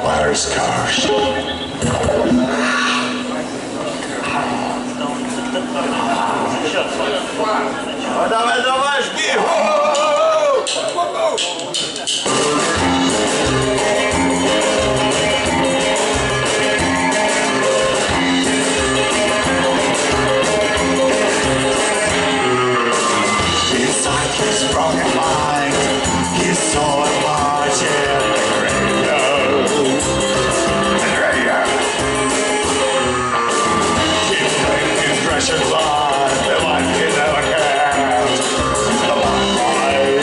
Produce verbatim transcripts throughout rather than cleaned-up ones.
vampire's curse. Dawaj, dawaj, żgij! Inside his broken mind, he saw a march in the graveyard. The graveyard. He drank his precious blood, the life he never had. The vampire.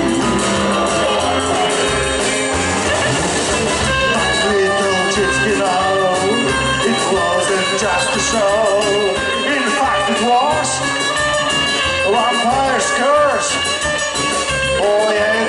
But little did he know, it wasn't just a show. In fact, it was a vampire's curse. Oh yeah.